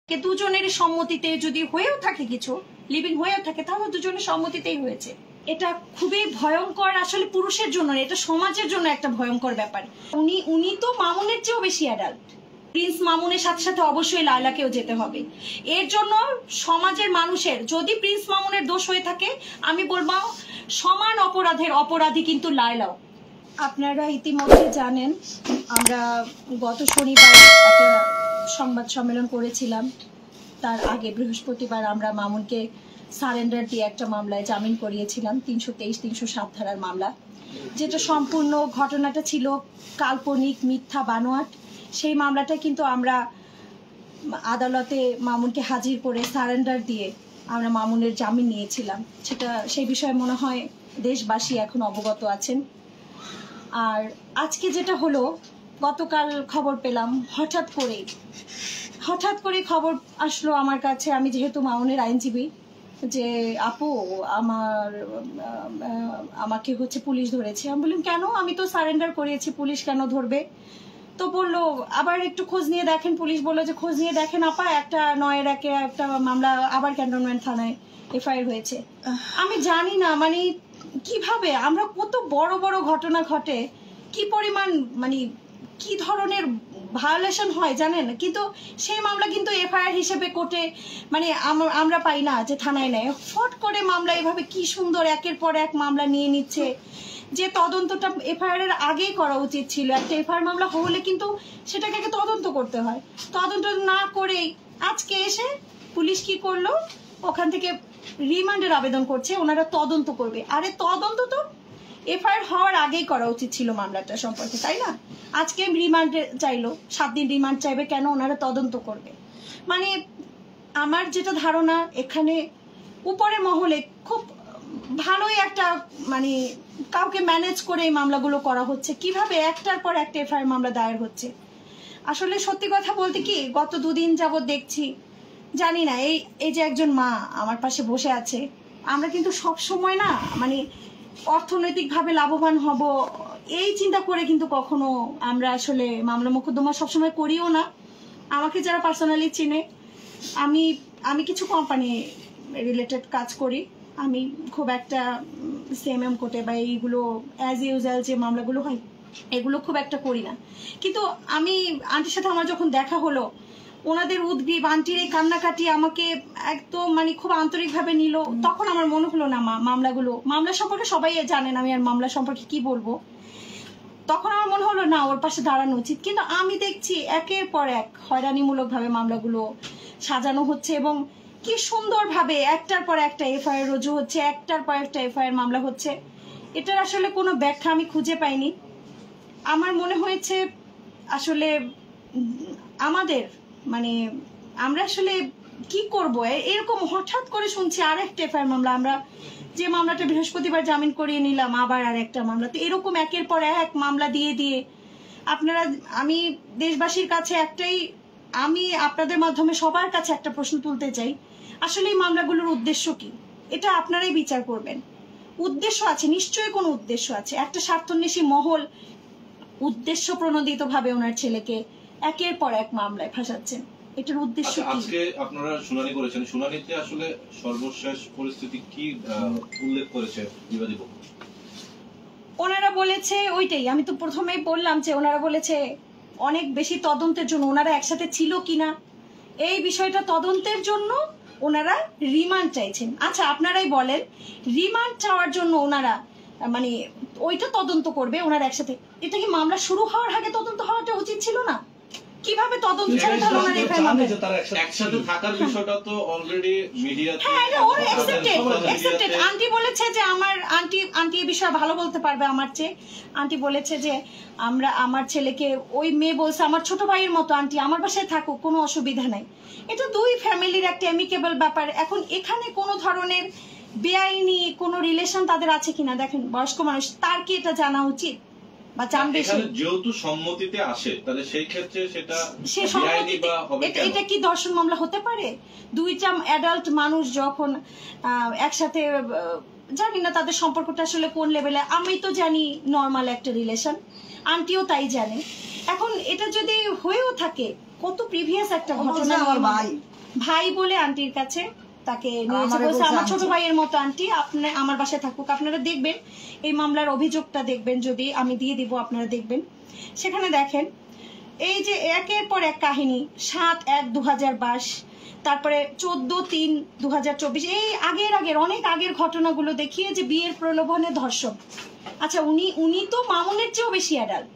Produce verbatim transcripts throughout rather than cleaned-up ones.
দুজনের সম্মতিতে যদি হয়েও থাকে কিছু লিভিং হয়েও থাকে তাহলে দুজনের সম্মতিতেই হয়েছে। এটা খুবই ভয়ঙ্কর আসলে পুরুষের জন্য, এটা সমাজের জন্য একটা ভয়ঙ্কর ব্যাপার। উনি উনি তো মামুনের চেয়েও বেশি অ্যাডাল্ট। প্রিন্স মামুনের সাথে সাথে অবশ্যই লায়লাকেও যেতে হবে। এর জন্য সমাজের মানুষের যদি প্রিন্স মামুনের দোষ হয়ে থাকে আমি বলবো সমান অপরাধের অপরাধী কিন্তু লায়লাও। আপনারা ইতিমধ্যে জানেন আমরা গত শনিবার একটা সংবাদ সম্মেলন করেছিলাম, তার আগে বৃহস্পতিবার আমরা মামুনকে সারেন্ডার দিয়ে একটা মামলায় জামিন করিয়েছিলাম, তিনশো তেইশ তিনশো সাত ধারার মামলা, যেটা সম্পূর্ণ ঘটনাটা ছিল কাল্পনিক মিথ্যা বানোয়াট। সেই মামলাটা কিন্তু আমরা আদালতে মামুনকে হাজির করে সারেন্ডার দিয়ে আমরা মামুনের জামিন নিয়েছিলাম। সেটা সেই বিষয়ে মনে হয় দেশবাসী এখন অবগত আছেন। আর আজকে যেটা হলো, গতকাল খবর পেলাম হঠাৎ করে হঠাৎ করে খবর আসলো আমার কাছে, আমি যেহেতু মামুনের আইনজীবী, যে আপু আমার আমাকে হচ্ছে পুলিশ ধরেছে। আমি বললাম কেন, আমি তো সারেন্ডার করিয়েছি, পুলিশ কেন ধরবে? তো বললো আবার একটু খোঁজ নিয়ে দেখেন। পুলিশ বললো যে খোঁজ নিয়ে দেখেন আপা, একটা নয়ের একে একটা মামলা আবার ক্যান্টনমেন্ট থানায় এফআইআর হয়েছে। আমি জানি না মানে কিভাবে আমরা কত বড় বড় ঘটনা ঘটে কি পরিমাণ মানে কি ধরনের ভায়োলেশন হয় জানেন, কিন্তু সেই মামলা কিন্তু এফআইআর হিসেবে কোর্টে মানে আমরা পাই না যে থানায় নেয়। ফট করে মামলা এভাবে কি সুন্দর একের পর এক মামলা নিয়ে নিচ্ছে, যে তদন্তটা এফআইআর এর আগেই করা উচিত ছিল। একটা এফআইআর মামলা হলে কিন্তু সেটাকে তদন্ত করতে হয়, তদন্ত না করেই আজকে এসে পুলিশ কি করলো, ওখান থেকে রিমান্ডের আবেদন করছে, ওনারা তদন্ত করবে। আরে তদন্ত তো এফআইআর হওয়ার আগেই করা উচিত ছিল মামলাটা সম্পর্কে, তাই না? আজকে রিমান্ড চাইলো, সাত দিন রিমান্ড চাইবে কেন? ওনারা তদন্ত করবে। মানে আমার যেটা ধারণা এখানে উপরে মহলে খুব ভালোই একটা মানে কাউকে ম্যানেজ করে এই মামলাগুলো করা হচ্ছে। কিভাবে একটার পর একটা এফআইআর মামলা দায়ের হচ্ছে। আসলে সত্যি কথা বলতে কি, গত দুদিন যাবত দেখছি, জানি না এই এই যে একজন মা আমার পাশে বসে আছে, আমরা কিন্তু সব সময় না মানে অর্থনৈতিকভাবে লাভবান হব এই চিন্তা করে কিন্তু কখনো আমরা আসলে মামলা মোকদ্দমা সবসময় করিও না। আমাকে যারা পার্সোনালি চিনে, আমি আমি কিছু কোম্পানি রিলেটেড কাজ করি, আমি খুব একটা সিএমএম কোর্টে বা এইগুলো অ্যাজ ইউজুয়াল যে মামলাগুলো হয় এগুলো খুব একটা করি না। কিন্তু আমি আন্টির সাথে আমার যখন দেখা হলো, ওনাদের উদ্গ্রীব আন্টির এই কান্নাকাটি আমাকে একদম মানে খুব আন্তরিকভাবে নিল, তখন আমার মনে হলো না মা মামলাগুলো মামলা সম্পর্কে সবাই জানেন আমি আর মামলা সম্পর্কে কি বলবো, তখন আমার মনে হলো না ওর পাশে দাঁড়ানো উচিত। কিন্তু আমি দেখছি একের পর এক হয়রানিমূলক ভাবে মামলাগুলো সাজানো হচ্ছে এবং কি সুন্দরভাবে একটার পর একটা এফআইআর রুজু হচ্ছে, একটার পর একটা এফআইআর মামলা হচ্ছে। এটার আসলে কোনো ব্যাখ্যা আমি খুঁজে পাইনি। আমার মনে হয়েছে আসলে আমাদের মানে আমরা আসলে কি করব, এরকম হঠাৎ করে শুনছি আর একটা এফআইআর মামলা, আমরা যে মামলাটা বৃহস্পতিবার জামিন করিয়ে নিলাম আবার আর একটা মামলা। তো এরকম একের পর এক মামলা দিয়ে দিয়ে আপনারা, আমি দেশবাসীর কাছে একটাই, আমি আপনাদের মাধ্যমে সবার কাছে একটা প্রশ্ন তুলতে চাই, আসলে এই মামলাগুলোর উদ্দেশ্য কি? এটা আপনারাই বিচার করবেন। উদ্দেশ্য আছে, নিশ্চয়ই কোনো উদ্দেশ্য আছে। একটা স্বার্থন্বেষী মহল উদ্দেশ্য প্রণোদিত ভাবে ওনার ছেলেকে একের পর এক মামলায় ফাঁসাচ্ছেন। এটার উদ্দেশ্য কি? আজকে আপনারা শুনানি করেছেন, শুনানিতে আসলে সর্বশেষ পরিস্থিতি কি উল্লেখ করেছে বিবাদী পক্ষ? ওনারা বলেছে ওইটাই, আমি তো প্রথমেই বললাম যে ওনারা বলেছে অনেক বেশি তদন্তের জন্য, ওনারা একসাথে ছিল কিনা এই বিষয়টা তদন্তের জন্য ওনারা রিমান্ড চাইছেন। আচ্ছা আপনারাই বলেন, রিমান্ড চাওয়ার জন্য ওনারা মানে ওইটা তদন্ত করবে ওনারা একসাথে, এটা কি মামলা শুরু হওয়ার আগে তদন্ত হওয়াটা উচিত ছিল না? কিভাবে তদন্ত ছাড়া তাহলে ওনারা এফআইআর মামলা একসাথে থাকার বিষয়টা তো অলরেডি মিডিয়াতে, হ্যাঁ এটা ওর অ্যাকসেপ্টেড অ্যাকসেপ্টেড আন্টি বলেছে যে আমার আন্টি আন্টি এই বিষয়ে ভালো বলতে পারবে আমার চেয়ে। আন্টি বলেছে যে আমরা আমার ছেলেকে, ওই মেয়ে বলছে আমার ছোট ভাইয়ের মতো আন্টি আমার বাসায় থাকুক, কোনো অসুবিধা নাই। এটা দুই ফ্যামিলির একটা অ্যামিকেবল ব্যাপার। এখন এখানে কোনো ধরনের বেআইনি কোনো রিলেশন তাদের আছে কিনা, দেখেন বয়স্ক মানুষ, তার কি এটা জানা উচিত বা জানবে? যেহেতু সম্মতিতে আসে তাহলে সেই ক্ষেত্রে সেটা সে সম্মতি, এটা কি ধর্ষণ মামলা হতে পারে? দুইটা অ্যাডাল্ট মানুষ যখন একসাথে, জানি না তাদের সম্পর্কটা আসলে কোন লেভেলে, আমি তো জানি নর্মাল একটা রিলেশন, আন্টিও তাই জানে। এখন এটা যদি হয়েও থাকে, কত প্রিভিয়াস একটা ঘটনা, ভাই বলে আন্টির কাছে তাকে নিয়েছে, বলছে আমার ছোট ভাইয়ের মতো আন্টি আপনি আমার বাসায় থাকুক। আপনারা দেখবেন এই মামলার অভিযোগটা দেখবেন, যদি আমি দিয়ে দিব আপনারা দেখবেন। সেখানে দেখেন এই যে একের পর এক কাহিনী, সাত এক দু হাজার বাইশ, তারপরে চোদ্দ তিন দু হাজার চব্বিশ, এই আগের আগের অনেক আগের ঘটনাগুলো দেখিয়ে যে বিয়ের প্রলোভনে ধর্ষণ। আচ্ছা উনি উনি তো মামুনের চেয়েও বেশি অ্যাডাল্ট,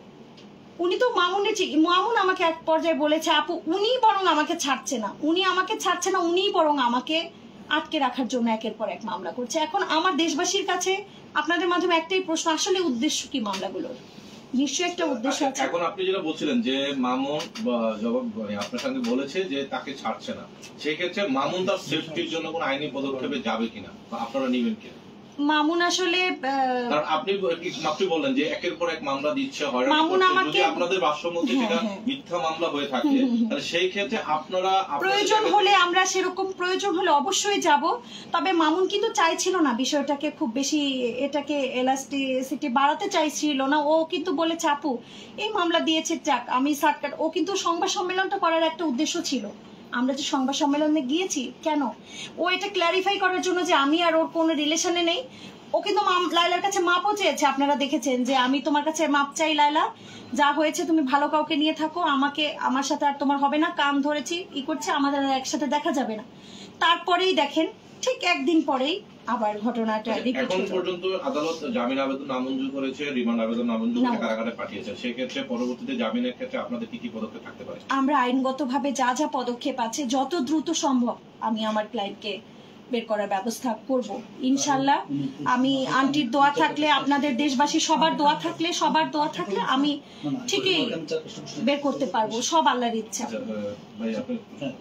উনি তো মামুনের চেয়ে, মামুন আমাকে এক পর্যায়ে বলেছে আপু উনি বরং আমাকে ছাড়ছে না, উনি আমাকে ছাড়ছে না, উনি বরং আমাকে আটকে রাখার জন্য একের পর এক মামলা করছে। এখন আমার দেশবাসীর কাছে আপনাদের মাধ্যমে একটাই প্রশ্ন, আসলে উদ্দেশ্য কি মামলাগুলোর? নিশ্চয়ই একটা উদ্দেশ্য আছে। এখন আপনি যেটা বলছিলেন যে মামুন জবাব আপনার সঙ্গে বলেছে যে তাকে ছাড়ছে না, সেই ক্ষেত্রে মামুন তার সেফটির জন্য কোন আইনি পদক্ষেপে যাবে কিনা বা আপনারা নেবেন কিনা? মামুন আসলে কারণ আপনি মাত্র বললেন যে একের পর এক মামলা দিচ্ছে, মামুন আমাকে যদি আপনাদের ভাষ্যমতে সেটা মিথ্যা মামলা হয়ে থাকে তাহলে সেই ক্ষেত্রে আপনারা প্রয়োজন হলে আমরা সেরকম প্রয়োজন হলে অবশ্যই যাব। তবে মামুন কিন্তু চাইছিল না বিষয়টাকে খুব বেশি এটাকে এলাস্টিসিটি বাড়াতে চাইছিল না, ও কিন্তু বলেছে আপু এই মামলা দিয়েছে যাক আমি সার্টকাট। ও কিন্তু সংবাদ সম্মেলনটা করার একটা উদ্দেশ্য ছিল, আমরা যে সংবাদ সম্মেলনে গিয়েছি কেন, ও এটা ক্ল্যারিফাই করার জন্য যে আমি আর ওর কোনো রিলেশনে নেই। ও কিন্তু লায়লার কাছে মাপও চেয়েছে, আপনারা দেখেছেন যে আমি তোমার কাছে মাপ চাই লায়লা, যা হয়েছে তুমি ভালো কাউকে নিয়ে থাকো, আমাকে আমার সাথে আর তোমার হবে না, কাম ধরেছি ই করছে, আমাদের একসাথে দেখা যাবে না। তারপরেই দেখেন ঠিক একদিন পরেই আবার ঘটনাটা রিপিট হলো। এখন পর্যন্ত আদালত জামিন আবেদন নামঞ্জুর করেছে, রিমান্ড আবেদন নামঞ্জুর করে কারাগারে পাঠিয়েছে, সেই ক্ষেত্রে পরবর্তীতে জামিনের ক্ষেত্রে আপনাদের কি কি পদক্ষেপ থাকতে পারে? আমরা আইনগতভাবে যা যা পদক্ষেপ আছে যত দ্রুত সম্ভব আমি আমার ক্লায়েন্টকে বের করার ব্যবস্থা করব ইনশাআল্লাহ। আমি আন্টির দোয়া থাকলে, আপনাদের দেশবাসী সবার দোয়া থাকলে, সবার দোয়া থাকলে আমি ঠিকই বের করতে পারবো, সব আল্লাহর ইচ্ছা। ভাই আপনি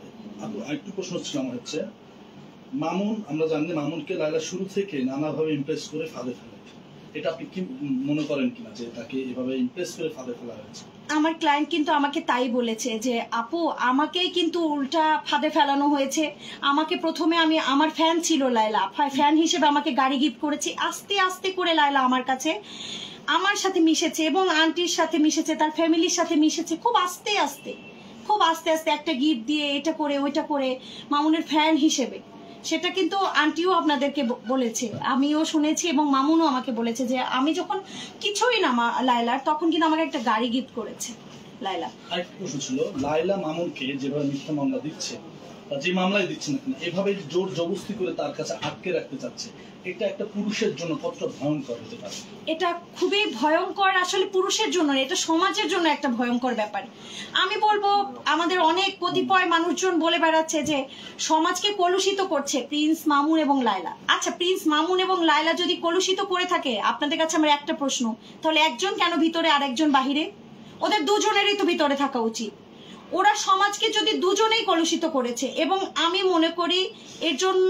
আরেকটু প্রশ্ন ছিল আমার হচ্ছে, মামুন আমরা জানি মামুনকে লায়লা শুরু থেকে নানাভাবে ইমপ্রেস করে ফাঁদে ফেলে, এটা আপনি কি মনে করেন কিনা যে তাকে এভাবে ইমপ্রেস করে ফাঁদে ফেলা হয়েছে? আমার ক্লায়েন্ট কিন্তু আমাকে তাই বলেছে যে আপু আমাকেই কিন্তু উল্টা ফাঁদে ফেলানো হয়েছে। আমাকে প্রথমে আমি আমার ফ্যান ছিল লায়লা, ফ্যান হিসেবে আমাকে গাড়ি গিফট করেছি, আস্তে আস্তে করে লায়লা আমার কাছে আমার সাথে মিশেছে এবং আন্টির সাথে মিশেছে, তার ফ্যামিলির সাথে মিশেছে, খুব আস্তে আস্তে খুব আস্তে আস্তে একটা গিফট দিয়ে এটা করে ওইটা করে মামুনের ফ্যান হিসেবে। সেটা কিন্তু আন্টিও আপনাদেরকে বলেছে, আমিও শুনেছি এবং মামুনও আমাকে বলেছে যে আমি যখন কিছুই না লায়লার তখন কিন্তু আমাকে একটা গাড়ি গিফট করেছে লায়লা। আরেকটা প্রশ্ন ছিল, লায়লা মামুনকে যেভাবে মিথ্যা মামলা দিচ্ছে বা যে মামলায় দিচ্ছে না কেন এভাবে জোর জবরদস্তি করে তার কাছে আটকে রাখতে চাচ্ছে, এটা একটা পুরুষের জন্য কতটা ভয়ঙ্কর হতে পারে? এটা খুবই ভয়ঙ্কর, আসলে পুরুষের জন্য, এটা সমাজের জন্য একটা ভয়ঙ্কর ব্যাপার। আমি বলবো আমাদের অনেক কতিপয় মানুষজন বলে বেড়াচ্ছে যে সমাজকে কলুষিত করছে প্রিন্স মামুন এবং লায়লা। আচ্ছা প্রিন্স মামুন এবং লায়লা যদি কলুষিত করে থাকে, আপনাদের কাছে আমার একটা প্রশ্ন, তাহলে একজন কেন ভিতরে আর একজন বাহিরে? ওদের দুজনেরই তো ভিতরে থাকা উচিত। ওরা সমাজকে যদি দুজনেই কলুষিত করেছে, এবং আমি মনে করি এর জন্য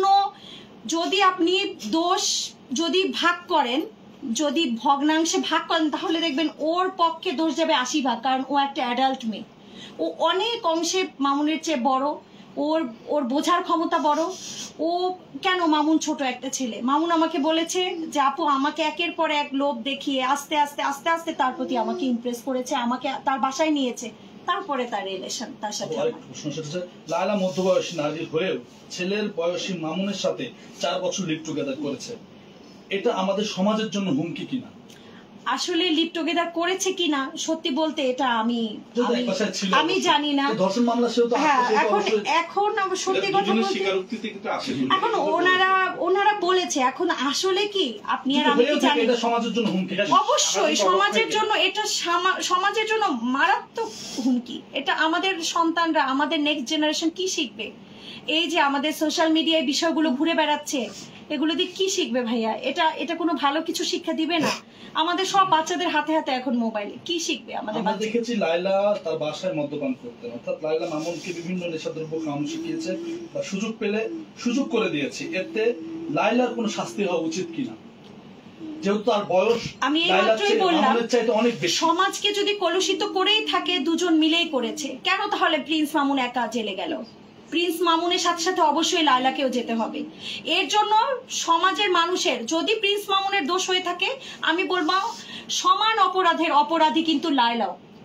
যদি আপনি দোষ যদি ভাগ করেন, যদি ভগ্নাংশে ভাগ করেন, তাহলে দেখবেন ওর পক্ষে দোষ যাবে আশি ভাগ, কারণ ও একটা অ্যাডাল্ট মেয়ে, ও অনেক অংশে মামুনের চেয়ে বড়, ওর ওর বোঝার ক্ষমতা বড়। ও কেন, মামুন ছোট একটা ছেলে। মামুন আমাকে বলেছে যে আপু আমাকে একের পর এক লোভ দেখিয়ে আস্তে আস্তে আস্তে আস্তে তার প্রতি আমাকে ইমপ্রেস করেছে, আমাকে তার বাসায় নিয়েছে, তারপরে তার রিলেশন তার সাথে। লায়লা মধ্যবয়সী নারী হয়েও ছেলের বয়সী মামুনের সাথে চার বছর লিভ টুগেদার করেছে, এটা আমাদের সমাজের জন্য হুমকি কিনা? আসলে লিভ টুগেদার করেছে কিনা সত্যি বলতে এটা আমি আমি জানি না। ধর্ষণ মামলা সেও তো হ্যাঁ, এখন এখন সত্যি কথা বলতে এখন ওনারা ওনারা বলেছে, এখন আসলে কি আপনি আর আমি কি জানি, এটা সমাজের জন্য হুমকি। অবশ্যই সমাজের জন্য, এটা সমাজের জন্য মারাত্মক হুমকি। এটা আমাদের সন্তানরা, আমাদের নেক্সট জেনারেশন কি শিখবে? এই যে আমাদের সোশ্যাল মিডিয়ায় বিষয়গুলো ঘুরে বেড়াচ্ছে, এগুলো দিয়ে কি শিখবে ভাইয়া? এটা এটা কোনো ভালো কিছু শিক্ষা দিবে না। আমাদের সব বাচ্চাদের হাতে হাতে এখন মোবাইলে, কি শিখবে আমাদের? আমরা দেখেছি লায়লা তার বাসায় মদ্যপান করতেন, অর্থাৎ লায়লা মামুনকে বিভিন্ন নেশাদ্রব্য খাওয়ানো শিখিয়েছে বা সুযোগ পেলে সুযোগ করে দিয়েছে, এতে লায়লার কোনো শাস্তি হওয়া উচিত কিনা? যেহেতু তার বয়স আমি এইমাত্রই বললাম, সমাজকে যদি কলুষিত করেই থাকে, দুজন মিলেই করেছে, কেন তাহলে প্রিন্স মামুন একা জেলে গেল? প্রিন্স মামুনের সাথে সাথে অবশ্যই লায়লাকেও যেতে হবে। এর জন্য সমাজের মানুষের, যদি প্রিন্স মামুনের দোষ হয়ে থাকে, আমি বলবো সমান অপরাধের অপরাধী কিন্তু লায়লাও।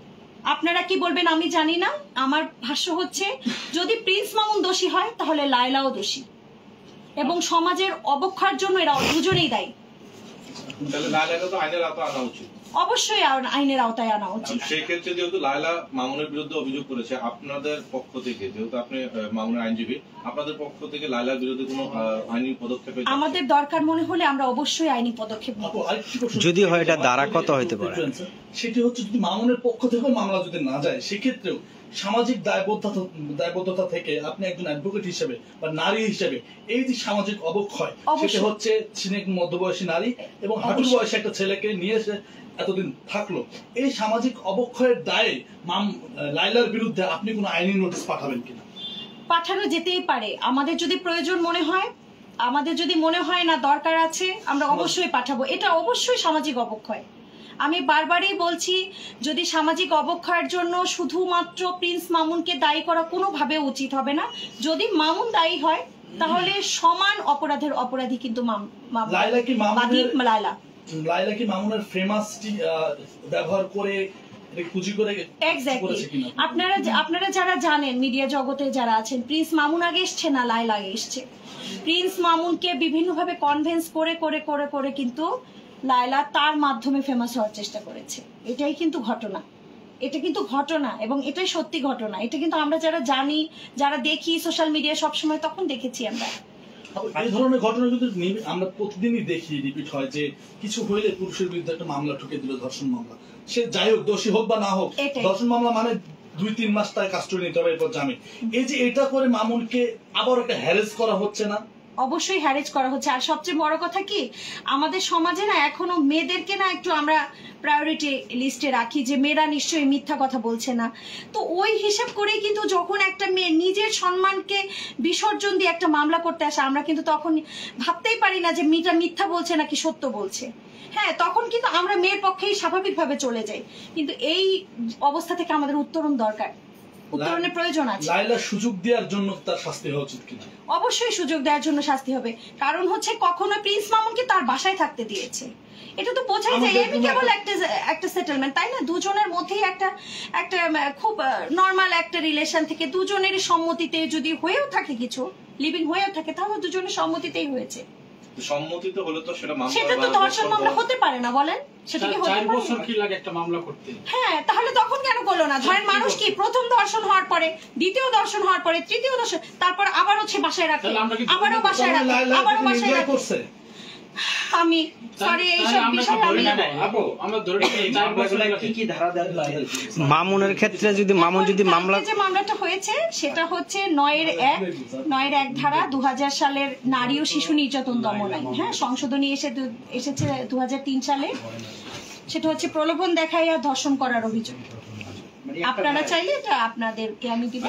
আপনারা কি বলবেন আমি জানি না, আমার ভাষ্য হচ্ছে যদি প্রিন্স মামুন দোষী হয় তাহলে লায়লাও দোষী, এবং সমাজের অবক্ষয়ের জন্য এরা দুজনেই দায়ী। তাহলে লায়লাকে তো আইনের আওতায় আনা উচিত, অবশ্যই আইনের আওতায় আনা উচিত। সেই ক্ষেত্রে যেহেতু লায়লা মামুনের বিরুদ্ধে অভিযোগ করেছে, আপনাদের পক্ষ থেকে, যেহেতু আপনি মামুনের আইনজীবী, আপনাদের পক্ষ থেকে লায়লার বিরুদ্ধে কোনো আইনি পদক্ষেপ আমাদের দরকার মনে হলে আমরা অবশ্যই আইনি পদক্ষেপ নেব। যদি হয় এটা দ্বারা কত হইতে পারে, সেটি হচ্ছে যদি মামুনের পক্ষ থেকে মামলা যদি না যায়, সেক্ষেত্রেও সামাজিক দায়বদ্ধতা দায়বদ্ধতা থেকে আপনি একজন অ্যাডভোকেট হিসেবে বা নারী হিসেবে এই যে সামাজিক অবক্ষয়, সেটা হচ্ছে সিনেক মধ্যবয়সী নারী এবং হাঁটুর বয়সী একটা ছেলেকে নিয়ে এসে এতদিন থাকলো, এই সামাজিক অবক্ষয়ের দায়ে মাম লায়লার বিরুদ্ধে আপনি কোনো আইনি নোটিশ পাঠাবেন কিনা? পাঠানো যেতেই পারে, আমাদের যদি প্রয়োজন মনে হয়, আমাদের যদি মনে হয় না দরকার আছে, আমরা অবশ্যই পাঠাবো। এটা অবশ্যই সামাজিক অবক্ষয়। আমি বারবারই বলছি, যদি সামাজিক অবক্ষয়ের জন্য শুধুমাত্র প্রিন্স মামুনকে দায়ী করা কোনোভাবে উচিত হবে না। যদি মামুন দায়ী হয় তাহলে সমান অপরাধের অপরাধী কিন্তু লায়লা কি মামুনের লায়লা লায়লা কি মামুনের ফেমাসটি ব্যবহার করে পুঁজি করে আপনারা আপনারা যারা জানেন, মিডিয়া জগতে যারা আছেন, প্রিন্স মামুন আগে এসছে না লায়লা আগে এসছে। প্রিন্স মামুনকে বিভিন্নভাবে কনভিন্স করে করে করে করে কিন্তু লায়লা তার মাধ্যমে ফেমাস হওয়ার চেষ্টা করেছে। এটাই কিন্তু ঘটনা, এটা কিন্তু ঘটনা এবং এটাই সত্যি ঘটনা। এটা কিন্তু আমরা যারা জানি, যারা দেখি সোশ্যাল মিডিয়া সবসময়, তখন দেখেছি আমরা। এই ধরনের ঘটনা কিন্তু আমরা প্রতিদিনই দেখি, রিপিট হয় যে কিছু হইলে পুরুষের বিরুদ্ধে একটা মামলা ঠুকে দিল, ধর্ষণ মামলা, সে যাই হোক দোষী হোক বা না হোক, ধর্ষণ মামলা মানে দুই তিন মাস তার কাস্টডি নিতে হবে, এরপর জামিন। এই যে এটা করে মামুনকে আবার একটা হ্যারেস করা হচ্ছে না? অবশ্যই হ্যারেজ করা হচ্ছে। আর সবচেয়ে বড় কথা কি, আমাদের সমাজে না এখনো মেয়েদেরকে না একটু আমরা প্রায়োরিটি লিস্টে রাখি যে মেয়েরা নিশ্চয়ই মিথ্যা কথা বলছে না। তো ওই হিসাব করেই কিন্তু যখন একটা মেয়ে নিজের সম্মানকে বিসর্জন দিয়ে একটা মামলা করতে আসে, আমরা কিন্তু তখন ভাবতেই পারি না যে মেয়েটা মিথ্যা বলছে নাকি সত্য বলছে। হ্যাঁ, তখন কিন্তু আমরা মেয়ের পক্ষেই স্বাভাবিকভাবে চলে যাই। কিন্তু এই অবস্থা থেকে আমাদের উত্তরণ দরকার, উত্তরণের প্রয়োজন আছে। লায়লা সুযোগ দেওয়ার জন্য তার শাস্তি হওয়া উচিত কিনা? অবশ্যই সুযোগ দেওয়ার জন্য শাস্তি হবে। কারণ হচ্ছে কখনো প্রিন্স মামুনকে তার বাসায় থাকতে দিয়েছে, এটা তো বোঝাই যায়। এমনি কেবল একটা একটা সেটেলমেন্ট, তাই না? দুজনের মধ্যেই একটা একটা খুব নর্মাল একটা রিলেশন থেকে দুজনের সম্মতিতে যদি হয়েও থাকে, কিছু লিভিং হয়েও থাকে, তাহলে দুজনের সম্মতিতেই হয়েছে। সম্মতিতে হলে তো সেটা মামলা, সেটা তো ধর্ষণ মামলা হতে পারে না, বলেন? সেটা কি হতে পারে? চার বছর কি লাগে একটা মামলা করতে? হ্যাঁ, তাহলে তখন কেন করলো না? ধরেন মানুষ কি প্রথম ধর্ষণ হওয়ার পরে, দ্বিতীয় ধর্ষণ হওয়ার পরে, তৃতীয় ধর্ষণ, তারপর আবার হচ্ছে বাসায় রাখে, আবারও বাসায় রাখে, আবারও বাসায় রাখে। আমি সরি এইসব বিষয় আমি আমরা ধরে নিই চার বছর কি কি ধারা দেওয়া মামুনের ক্ষেত্রে যদি মামুন যদি মামলা যে মামলাটা হয়েছে সেটা হচ্ছে নয়ের এক নয়ের এক ধারা দু হাজার সালের নারী ও শিশু নির্যাতন দমন আইন। হ্যাঁ, সংশোধনী এসে এসেছে দু হাজার তিন সালে। সেটা হচ্ছে প্রলোভন দেখাইয়া ধর্ষণ করার অভিযোগ। আপনারা চাইলে এটা আপনাদেরকে আমি দিব।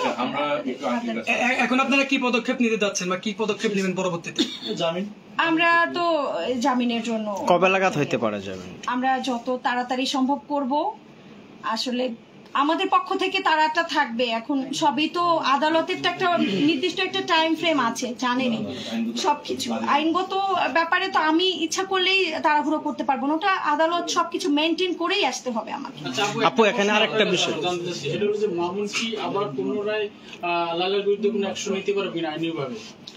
এখন আপনারা কি পদক্ষেপ নিতে যাচ্ছেন বা কি পদক্ষেপ নেবেন পরবর্তীতে? জামিন, আমরা তো জামিনের জন্য কবে লাগাত হইতে পারে যাবেন? আমরা যত তাড়াতাড়ি সম্ভব করব। আসলে আমাদের পক্ষ থেকে তাড়াটা থাকবে। এখন সবই তো আদালতের তো একটা নির্দিষ্ট একটা টাইম ফ্রেম আছে, জানেনই সবকিছু। আইনগত ব্যাপারে তো আমি ইচ্ছা করলেই তাড়াহুড়ো করতে পারবো না, ওটা আদালত সবকিছু মেনটেন করেই আসতে হবে আমাকে। আপু এখানে আরেকটা বিষয় জানতে চাচ্ছি, সেটা হলো যে মামুন কি আবার পুনরায় লায়লার বিরুদ্ধে কোনো অ্যাকশন নিতে পারবে কিনা আইনিভাবে?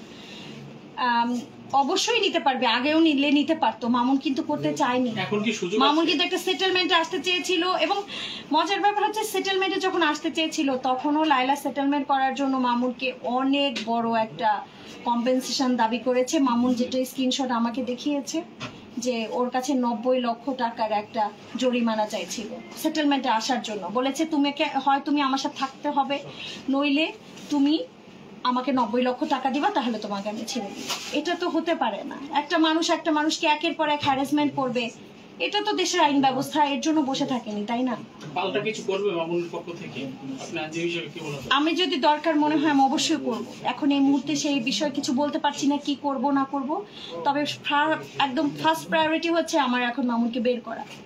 অবশ্যই নিতে পারবে, আগেও নিলে নিতে পারতো। মামুন কিন্তু করতে চায়নি। এখন কি সুযোগ? মামুন কিন্তু একটা সেটেলমেন্টে আসতে চেয়েছিল, এবং মজার ব্যাপার হচ্ছে সেটেলমেন্টে যখন আসতে চেয়েছিল তখনও লায়লা সেটেলমেন্ট করার জন্য মামুনকে অনেক বড় একটা কম্পেনসেশন দাবি করেছে। মামুন যেটা স্ক্রিনশট আমাকে দেখিয়েছে যে ওর কাছে নব্বই লক্ষ টাকার একটা জরিমানা চাইছিল সেটেলমেন্টে আসার জন্য। বলেছে তুমি হয় তুমি আমার সাথে থাকতে হবে, নইলে তুমি আমাকে নব্বই লক্ষ টাকা দিবা, তাহলে তোমাকে আমি ছেড়ে দিব। এটা তো হতে পারে না। একটা মানুষ একটা মানুষকে একের পর এক হ্যারাসমেন্ট করবে, এটা তো দেশের আইন ব্যবস্থা এর জন্য বসে থাকেনি, তাই না? পাল্টা কিছু করবে মামুনের পক্ষ থেকে? আপনি আইনজীবী হিসেবে কি বলবেন? আমি যদি দরকার মনে হয় আমি অবশ্যই করব। এখন এই মুহূর্তে সেই বিষয়ে কিছু বলতে পারছি না, কি করব না করব। তবে একদম ফার্স্ট প্রায়োরিটি হচ্ছে আমার এখন মামুনকে বের করা।